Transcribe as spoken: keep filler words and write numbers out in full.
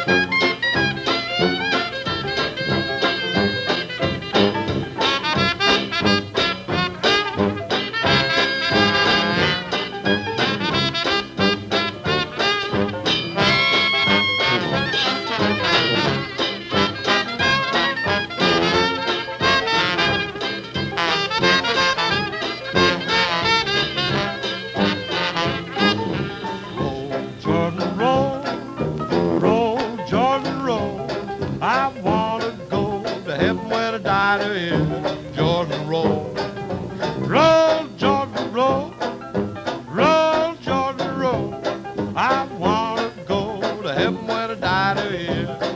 Jordan, roll, roll, Jordan, roll. I wanna go to heaven where the diner is. Jordan, roll, roll, Jordan, roll, roll, Jordan, roll. I wanna go to heaven where the diner is.